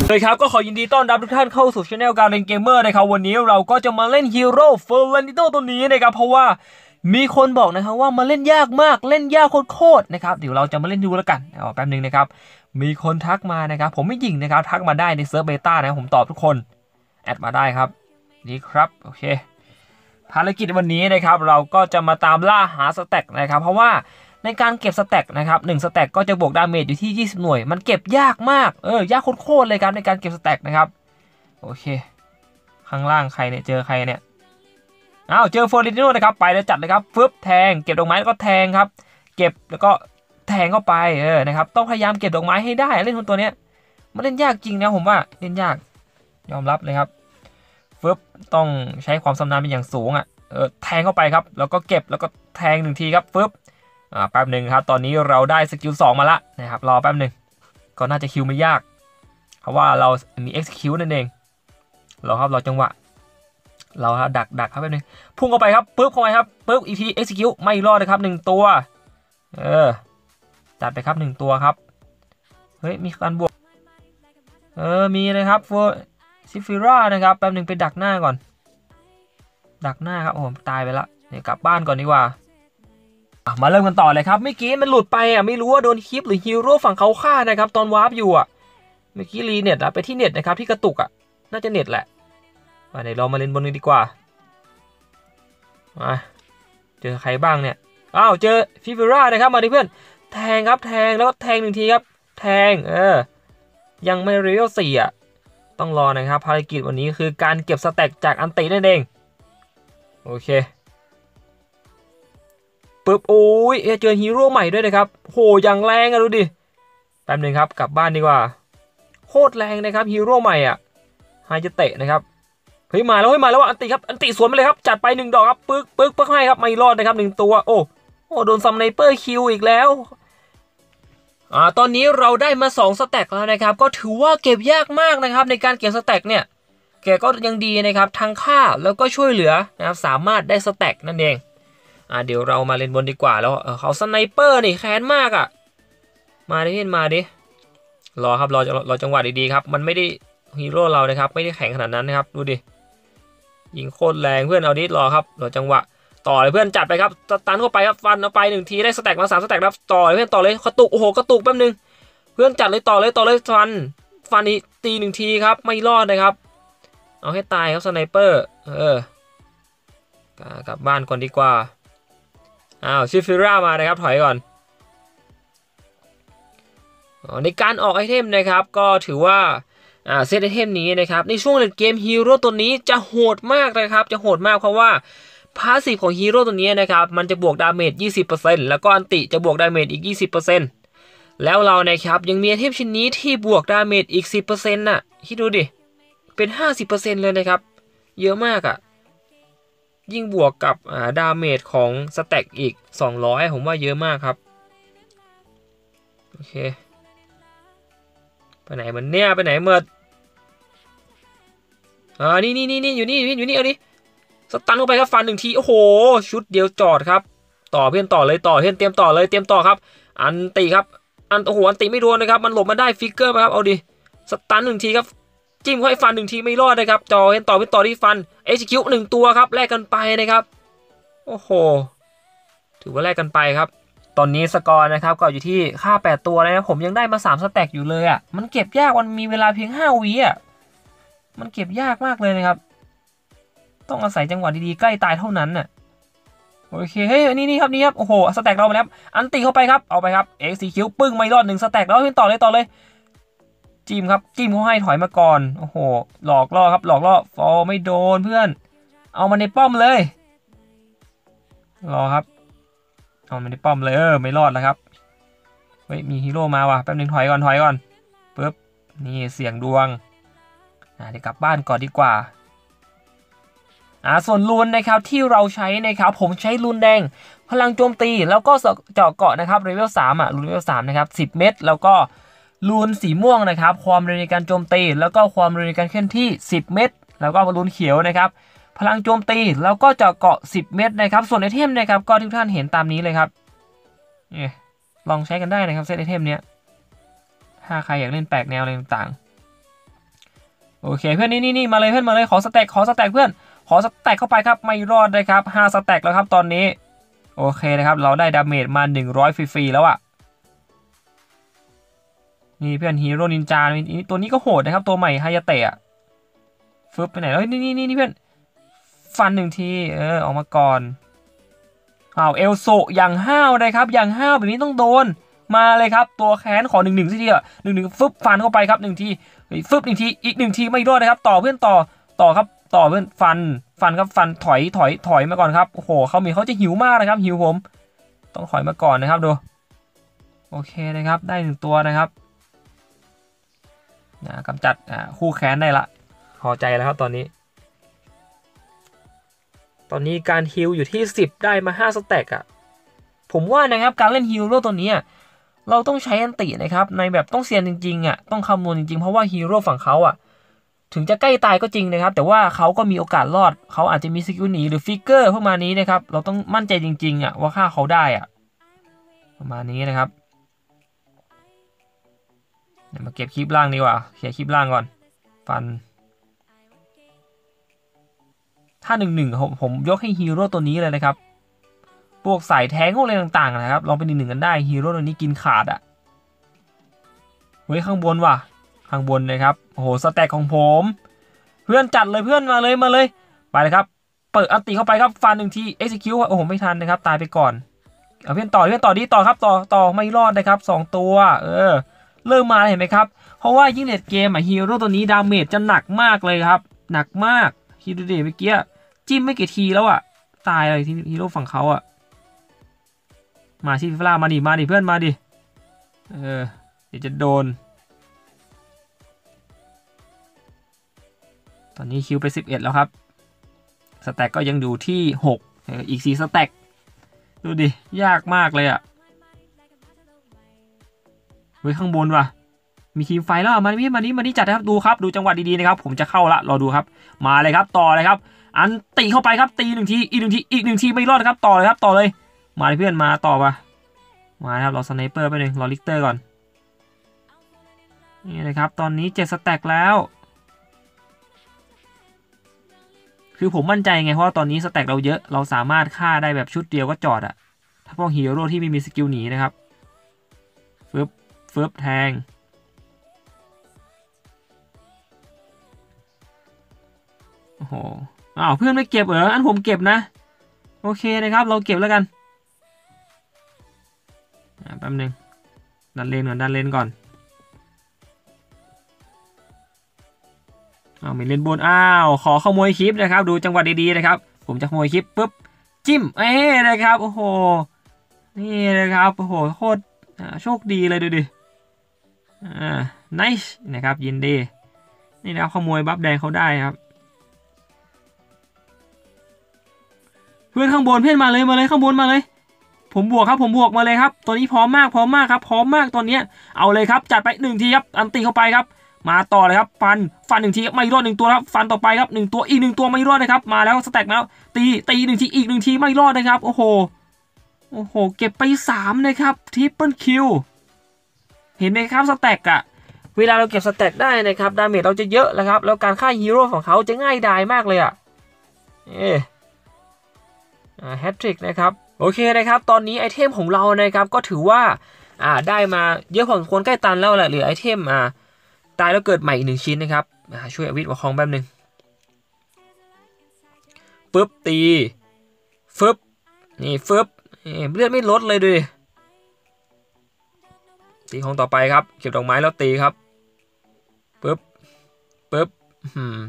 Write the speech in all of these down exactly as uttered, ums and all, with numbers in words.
เลยครับก็ขอยินดีต้อนรับทุกท่านเข้าสู่ช่องการเล่นเกมเมอร์นะครับวันนี้เราก็จะมาเล่นฮีโร่เฟอร์นันดิโตตัวนี้นะครับเพราะว่ามีคนบอกนะครับว่ามาเล่นยากมากเล่นยากโคตรๆนะครับเดี๋ยวเราจะมาเล่นดูแล้วกันเอาแป๊บนึงนะครับมีคนทักมานะครับผมไม่ยิงนะครับทักมาได้ในเซิร์ฟเบต้านะผมตอบทุกคนแอดมาได้ครับนี่ครับโอเคภารกิจวันนี้นะครับเราก็จะมาตามล่าหาสแต็กนะครับเพราะว่าในการเก็บสแต็กนะครับหนึ่งสแต็กก็จะบวกดาเมจอยู่ที่ยี่สิบหน่วยมันเก็บยากมากเออยากโคตรๆเลยครับในการเก็บสแต็กนะครับโอเคข้างล่างใครเนี่ยเจอใครเนี่ยอ้าวเจอเฟอร์ดิโนนะครับไปแล้วจัดเลยครับฟึบแทงเก็บดอกไม้แล้วก็แทงครับเก็บแล้วก็แทงเข้าไปเออนะครับต้องพยายามเก็บดอกไม้ให้ได้เล่นคนตัวเนี้ยมันเล่นยากจริงนะผมว่าเล่นยากยอมรับเลยครับฟึบต้องใช้ความชำนาญเป็นอย่างสูงอ่ะเออแทงเข้าไปครับแล้วก็เก็บแล้วก็แทงหนึ่งทีครับฟึบอ่าแป๊บหนึ่งครับตอนนี้เราได้สกิลสองมาละนะครับรอแป๊บหนึ่งก็น่าจะคิวไม่ยากเพราะว่าเรามี execute นั่นเองรอครับรอจังหวะเราดักดักครับแป๊บนึงพุ่งเข้าไปครับปึ๊บเข้าไปครับปึ๊บอีกที execute ไม่รอดเลยครับหนึ่งตัวเออจัดไปครับหนึ่งตัวครับเฮ้ยมีการบวกเออมีเลยครับโฟซิฟิรานะครับแป๊บนึงไปดักหน้าก่อนดักหน้าครับโอ้ตายไปละเดี๋ยวกลับบ้านก่อนดีกว่ามาเริ่มกันต่อเลยครับเมื่อกี้มันหลุดไปอ่ะไม่รู้ว่าโดนคลิปหรือฮีโร่ฝั่งเขาฆ่านะครับตอนวาร์ปอยู่อ่ะเมื่อกี้รีเน็ตอะไปที่เน็ตนะครับที่กระตุกอ่ะน่าจะเน็ตแหละมาเดี๋ยวเรามาเล่นบนนี้ดีกว่ามาเจอใครบ้างเนี่ยอ้าวเจอฟิฟิรานะครับมาดิเพื่อนแทงครับแทงแล้วก็แทงหนึ่งทีครับแทงเออยังไม่เรียวสี่อ่ะต้องรอนะครับภารกิจวันนี้คือการเก็บสแต็กจากอันตินั่นเองโอเคปึ๊บโอ้ยเจอฮีโร่ใหม่ด้วยนะครับโหอย่างแรงอะดูดิแป๊บนึงครับกลับบ้านดีกว่าโคตรแรงนะครับฮีโร่ใหม่อ่ะไฮจะเตะนะครับเฮ้ยมาแล้วเฮ้ยมาแล้วอันติครับอันติสวนไปเลยครับจัดไปหนึ่งดอกครับปึ๊กปึ๊กปึ๊กให้ครับไม่รอดนะครับหนึ่งตัวโอ้โอ้โดนซัมไนเปอร์คิวอีกแล้วอ่าตอนนี้เราได้มาสองสแต็กแล้วนะครับก็ถือว่าเก็บยากมากนะครับในการเก็บสแต็กเนี่ยแกก็ยังดีนะครับทั้งฆ่าแล้วก็ช่วยเหลือนะครับสามารถได้สแต็กนั่นเองอ่าเดี๋ยวเรามาเล่นบนดีกว่าแล้วเออเขาสไนเปอร์นี่แค้นมากอ่ะมาดิเพื่อนมาดิรอครับรอรอจังหวะดีๆครับมันไม่ได้ฮีโร่เรานะครับไม่ได้แข็งขนาดนั้นนะครับดูดิยิงโคตรแรงเพื่อนเอาดิรอครับรอจังหวะต่อเลยเพื่อนจัดไปครับตันเข้าไปครับฟันเอาไปหนึ่งทีได้สแต็กมาสามสแต็กครับต่อเลยเพื่อนต่อเลยกระตุกโอ้โหกระตุกแป๊บนึงเพื่อนจัดเลยต่อเลยต่อเลยฟันฟันนี้ตีหนึ่งทีครับไม่รอดนะครับเอาให้ตายครับสไนเปอร์เออกลับบ้านก่อนดีกว่าอ้าวชิฟิรามานะครับถอยก่อนในการออกไอเทมนะครับก็ถือว่าอ่าเซตไอเทมนี้นะครับในช่วงเล่นเกมฮีโร่ตัวนี้จะโหดมากนะครับจะโหดมากเพราะว่าพาสซีฟของฮีโร่ตัวนี้นะครับมันจะบวกดาเมจ ยี่สิบเปอร์เซ็นต์ แล้วก็อันติจะบวกดาเมจอีก ยี่สิบเปอร์เซ็นต์ แล้วเรานะครับยังมีไอเทมชิ้นนี้ที่บวกดาเมจอีก สิบเปอร์เซ็นต์ น่ะคิดดูดิเป็น ห้าสิบเปอร์เซ็นต์ เลยนะครับเยอะมากอ่ะยิ่งบวกกับอ่าดาเมจของสแต็กอีกสองร้อยผมว่าเยอะมากครับโอเคไปไหนมันเนี่ยไปไหนเมื่ออ่านี่นี่นี่นี่อยู่นี่อยู่นี่เอาดิสตันเข้าไปครับฟันหนึ่งทีโอ้โหชุดเดียวจอดครับต่อเพื่อนต่อเลยต่อเพื่อนเตรียมต่อเลยเตรียมต่อครับอันตีครับอันโอ้โหอันตีไม่โดนนะครับมันหลบมาได้ฟิกเกอร์มาครับเอาดิสตันหนึ่งทีครับจิ้มเข้าให้ฟันหนึ่งทีไม่รอดนะครับต่อเพื่อนต่อเพื่อนต่อที่ฟันเอชคิวหนึ่งตัวครับแลกกันไปนะครับโอ้โหถือว่าแลกกันไปครับตอนนี้สกอร์นะครับก็อยู่ที่ค่าแปดตัวเลยนะผมยังได้มาสามสแต็กอยู่เลยอ่ะมันเก็บยากมันมีเวลาเพียงห้าวิอ่ะมันเก็บยากมากเลยนะครับต้องอาศัยจังหวะดีๆใกล้ตายเท่านั้นน่ะโอเคเฮ้ยนี่นี่ครับนี่ครับโอ้โหสแต็กเราไปแล้วอันตีเข้าไปครับเอาไปครับ เอ็กซ์ ซี คิว ปึ้งไม่รอดหนึ่งสแต็กแล้วขึ้นต่อเลยต่อเลยจิ้มครับจิ้มเขาให้ถอยมาก่อนโอ้โหหลอกล่อครับหลอกล่อฟอไม่โดนเพื่อนเอามาในป้อมเลยรอครับเอามาในป้อมเลยเออไม่รอดแล้วครับเฮ้ยมีฮีโร่มาว่ะแป๊บนึงถอยก่อนถอยก่อนปึ๊บนี่เสี่ยงดวงอ่าเดี๋ยวกลับบ้านก่อนดีกว่าอ่าส่วนรูนนะครับที่เราใช้นะครับผมใช้รูนแดงพลังโจมตีแล้วก็เจาะเกาะนะครับเลเวลสามอ่ะรูนเลเวลสามนะครับสิบเม็ดแล้วก็รูนสีม่วงนะครับความเร็วในการโจมตีแล้วก็ความเร็วในการเคลื่อนที่สิบเม็ดแล้วก็รูนเขียวนะครับพลังโจมตีแล้วก็เจาะเกาะสิบเม็ดนะครับส่วนไอเทมนะครับก็ทุกท่านเห็นตามนี้เลยครับเนี่ยลองใช้กันได้นะครับเซตไอเทมเนี้ยถ้าใครอยากเล่นแปลกแนวอะไรต่างโอเคเพื่อนนี่นี่นี่มาเลยเพื่อนมาเลยขอสแต็กขอสแต็กเพื่อนขอสแต็กเข้าไปครับไม่รอดเลยครับห้าสแต็กแล้วครับตอนนี้โอเคนะครับเราได้ดาเมจมาหนึ่งร้อยฟรีๆแล้วอะนี่เพื่อนฮีโร่นินจาตัวนี้ก็โหดนะครับตัวใหม่ไฮยาเตะฟึบไปไหนแล้วนี่นี่นี่เพื่อนฟันหนึ่งทีเออออกมาก่อนอ้าวเอลโซอย่างห้าวเลยครับอย่างห้าวแบบนี้ต้องโดนมาเลยครับตัวแค้นขอหนึ่งหนึ่งสักทีอะหนึ่งหนึ่งฟึบฟันเข้าไปครับหนึ่งทีฟึบหนึ่งทีอีกหนึ่งทีไม่รอดนะครับต่อเพื่อนต่อต่อครับต่อเพื่อนฟันฟันครับฟันถอยถอยถอยมาก่อนครับโอ้โหเขามีเขาจะหิวมากนะครับหิวผมต้องถอยมาก่อนนะครับดูโอเคนะครับได้หนึ่งตัวนะครับกำจัดคู่แค้นได้ละพอใจแล้วครับตอนนี้ตอนนี้การฮิลอยู่ที่สิบได้มาห้าสแต็กอ่ะผมว่านะครับการเล่นฮีโร่ตัวนี้เราต้องใช้อันตินะครับในแบบต้องเซียนจริงๆอ่ะต้องคำนวณจริงๆเพราะว่าฮีโร่ฝั่งเขาอ่ะถึงจะใกล้ตายก็จริงนะครับแต่ว่าเขาก็มีโอกาสรอดเขาอาจจะมีสกิลหนีหรือฟิกเกอร์พวกมานี้นะครับเราต้องมั่นใจจริงๆอ่ะว่าฆ่าเขาได้อ่ะประมาณนี้นะครับเดี๋ยวมาเก็บคลิปล่างดีกว่าเคลียร์คลิปล่างก่อนฟันถ้าหนึ่งหนึ่งผมผมยกให้ฮีโร่ตัวนี้เลยนะครับพวกสายแท้งพวกอะไรต่างๆนะครับลองเป็นหนึ่งหนึ่งกันได้ฮีโร่ตัวนี้กินขาดอ่ะเฮ้ยข้างบนว่ะข้างบนนะครับโอ้โหสแต็กของผมเพื่อนจัดเลยเพื่อนมาเลยมาเลยไปเลยครับเปิดอันติเข้าไปครับฟันหนึ่งที execute โอ้โหไม่ทันนะครับตายไปก่อนเอาเพื่อนต่อเพื่อนต่อดีต่อครับต่อต่อไม่รอดนะครับสองตัวเออเริ่มมาเห็นไหมครับเพราะว่ายิ่งเลดเกมอ่ะฮีโร่ตัวนี้ดาเมจจะหนักมากเลยครับหนักมากคิดดูดิเมื่อกี้จิ้มไม่กี่ทีแล้วอ่ะตายเลยฮีโร่ฝั่งเขาอ่ะมาชิฟิล่ามาดิมาดิเพื่อนมาดิเออเดี๋ยวจะโดนตอนนี้คิวไปสิบเอ็ดแล้วครับสแต็กก็ยังอยู่ที่หกอีกสี่สแต็กดูดิยากมากเลยอ่ะเฮ้ยข้างบนว่ะมีทีมไฟแล้วมาดิมาดิมาดิจัดนะครับดูครับดูจังหวะดีๆนะครับผมจะเข้าละรอดูครับมาเลยครับต่อเลยครับอันตีเข้าไปครับตีหนึ่งทีอีกหนึ่งทีอีกหนึ่งทีไม่รอดครับต่อเลยครับต่อเลยมาเพื่อนมาต่อปะมาครับรอสไนเปอร์ไปหนึ่งรอลิกเตอร์ก่อนนี่เลยครับตอนนี้เจ็ดสแต็กแล้วคือผมมั่นใจไงเพราะว่าตอนนี้สแต็กเราเยอะเราสามารถฆ่าได้แบบชุดเดียวก็จอดอะถ้าพวกฮีโร่ที่ไม่มีสกิลหนีนะครับฟึบฟึบแทงโอ้โหอ้าวเพื่อนไม่เก็บเหรออันผมเก็บนะโอเคนะครับเราเก็บแล้วกันแป๊บนึงดันเลนก่อนดันเลนก่อนอ้าวมีเลนบนอ้าวขอขโมยคลิปนะครับดูจังหวะดีๆนะครับผมจะขโมยคลิปปุ๊บจิ้มเอ้นะครับโอ้โหนี่นะครับโอ้โหโคตรโชคดีเลยดูดิอ่า nice นะครับยินดีนี่นะครับขโมยบัฟแดงเขาได้ครับเพื่อนข้างบนเพื่อนมาเลยมาเลยข้างบนมาเลยผมบวกครับผมบวกมาเลยครับตัวนี้พร้อมมากพร้อมมากครับพร้อมมากตอนนี้เอาเลยครับจัดไปหนึ่งทีครับอันตีเข้าไปครับมาต่อเลยครับฟันฟันหนึ่งทีไม่รอดหนึ่งตัวครับฟันต่อไปครับหนึ่งตัวอีกหนึ่งตัวไม่รอดนะครับมาแล้วสแต็กแล้วตีตีหนึ่งทีอีกหนึ่งทีไม่รอดนะครับโอ้โหโอ้โหเก็บไปสามนะครับทริปเปิลคิวเห็นไหมครับสแต็กอะเวลาเราเก็บสแต็กได้นะครับดาเมจเราจะเยอะแล้วครับแล้วการฆ่าฮีโร่ของเขาจะง่ายดายมากเลยอะเอ๊ะแฮตทริกนะครับโอเคนะครับตอนนี้ไอเทมของเรานะครับก็ถือว่าอ่าได้มาเยอะพอสมควรใกล้ตันแล้วแหละเหลือไอเทมอ่าตายแล้วเกิดใหม่อีกหนึ่งชิ้นนะครับช่วยอวิทย์ประคองแป๊บนึงฟึบตีฟึบนี่ฟึบเลือดไม่ลดเลยดูดิตีของต่อไปครับเก็บดอกไม้แล้วตีครับปึ๊บปึ๊บหืม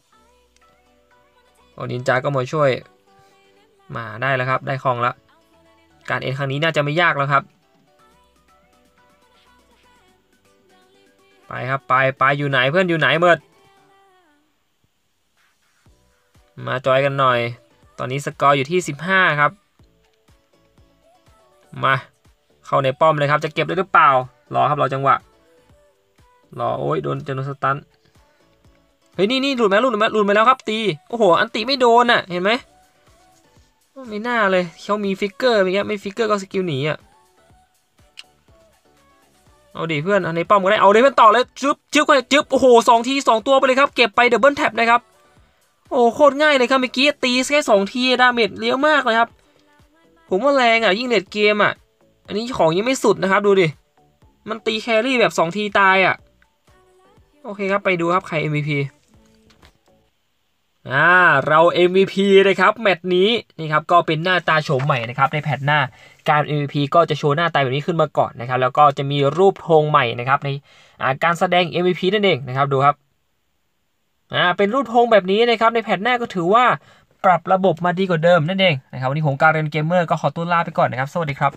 โอ้นินจาก็มาช่วยมาได้แล้วครับได้คลองแล้วการเอ็นครั้งนี้น่าจะไม่ยากแล้วครับไปครับไปไปอยู่ไหนเพื่อนอยู่ไหนเมิดมาจอยกันหน่อยตอนนี้สกอร์อยู่ที่สิบห้าครับมาเข้าในป้อมเลยครับจะเก็บได้หรือเปล่ารอครับรอจังหวะรอโอ้ยโดนจนสตันเฮ้ยนี่นี่หลุดไหมหลุดไหมหลุดไปแล้วครับตีโอ้โหอันตีไม่โดนอ่ะเห็นไหมไม่น่าเลยเขามีฟิกเกอร์อย่างเงี้ยไม่ฟิกเกอร์ก็สกิลหนีอ่ะเอาดิเพื่อนอันในป้อมก็ได้เอาเลยเพื่อนต่อเลยจึ๊บจึ๊บไปจึ๊บโอ้โหสองทีสองตัวไปเลยครับเก็บไปดับเบิลแท็บนะครับโอ้โคตรง่ายเลยครับเมื่อกี้ตีแค่สองทีดาเมจเลี้ยวมากเลยครับผมว่าแรงอ่ะยิ่งเน็ตเกมอ่ะอันนี้ของยังไม่สุดนะครับดูดิมันตีแครี่แบบสองทีตายอ่ะโอเคครับไปดูครับใคร เอ็ม วี พี อ่าเรา เอ็ม วี พี นะครับแมตช์นี้นี่ครับก็เป็นหน้าตาโฉมใหม่นะครับในแพทหน้าการ เอ็ม วี พี ก็จะโชว์หน้าตาแบบนี้ขึ้นมาก่อนนะครับแล้วก็จะมีรูปธงใหม่นะครับในการแสดง เอ็ม วี พี นั่นเองนะครับดูครับอ่าเป็นรูปธงแบบนี้นะครับในแพทหน้าก็ถือว่าปรับระบบมาดีกว่าเดิมนั่นเองนะครับวันนี้ผมการเรนเกมเมอร์ก็ขอตัวลาไปก่อนนะครับสวัสดีครับ